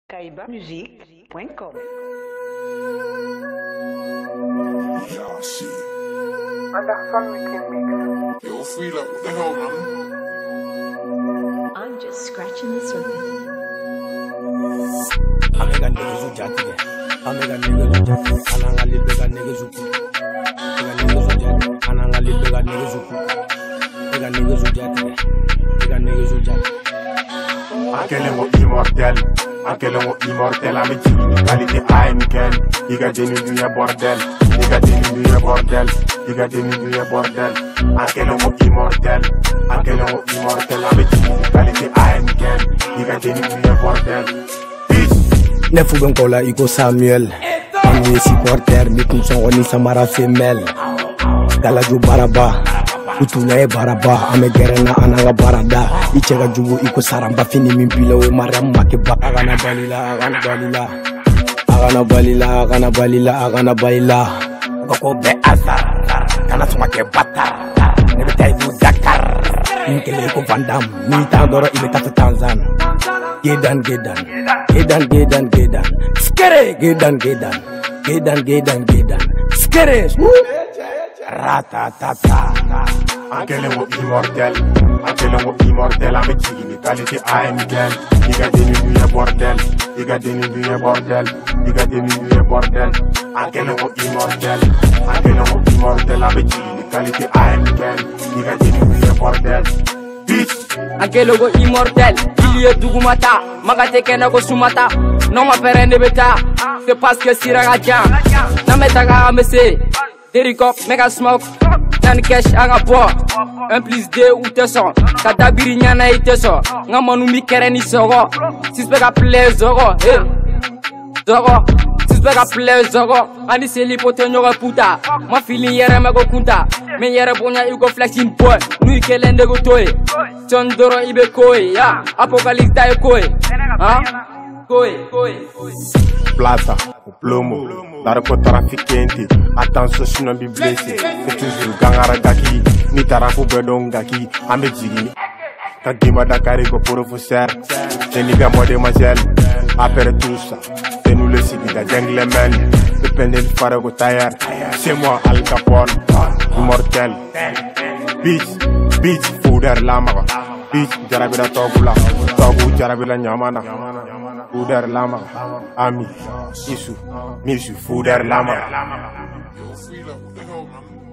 kaibamusique.com. Yeah, shit. Anderson Weekend Mix. Yo, free like, what the hell, man? I'm just scratching the surface. Amega niggas who jack it. Amega niggas who jack it. Ananga libega niggas who cook. Ega niggas who jack it. Ananga libega niggas who cook. Ega niggas who jack it. Ega niggas who jack it. Akelemo immortel, akelemo immortel. Ame jigini qualité Heineken. Iga deni dunya bordel, iga deni dunya bordel, iga deni dunya bordel. Akelemo immortel, akelemo immortel. Ame jigini qualité Heineken. Iga deni dunya bordel. Nefu benkola iko Samuel. Ami supporter ni kumsongo ni Samara femelle. Galaju baraba. Utuna e baraba ame gerena ananga barada ichega jubu iko saramba fini mimpila we maram make ba agana balila ko be azar kana suma ke batar ne betay du Dakar inkele ko vandam ni tandoro ibe tata Tanzan gedan skere gedan skere ratatata. Akelemo immortel, ame jigini qualité Heineken. Iga deni dunya bordel, iga deni dunya bordel, iga deni dunya bordel. Akelemo immortel, ame jigini qualité Heineken. Iga deni dunya bordel. Bitch. Akelogo immortel, Ilie Dugumata, Magate Kenago Sumata, non ma perenne beta, c'est parce que Siraga Jan, Nametaga Amese, Derikop, Mega Smoke. Nan cash anga po 1 + 2 ou te son kadabiri nyana ite so ngamanu mi kereni sogo sispeka play zogo zogo sispeka play zogo ani seli potenyo puta ma feeling yere me go kunta me yere bonya iko flexing boy nu kelende go toy chondoro ibe koy ya apocalypse dai koy ha koy Plaza, o plomo, narcotraficante. Attention, je suis blessé. C'est toujours gangara gaki, ni tarafu bedon gaki. Ame jigini, kagima dakari go professeur. C'est ni gamo demoiselle. Après tout ça, c'est nous le city de gentleman. Dependez du farago tailleur. C'est moi Al Capone, immortel. Bitch, fouder lama. Bitch, jarabira togula, togu jarabira nyamana. Fouder lama, ami, misu, fouder lama. Yo, free like, what the hell, man?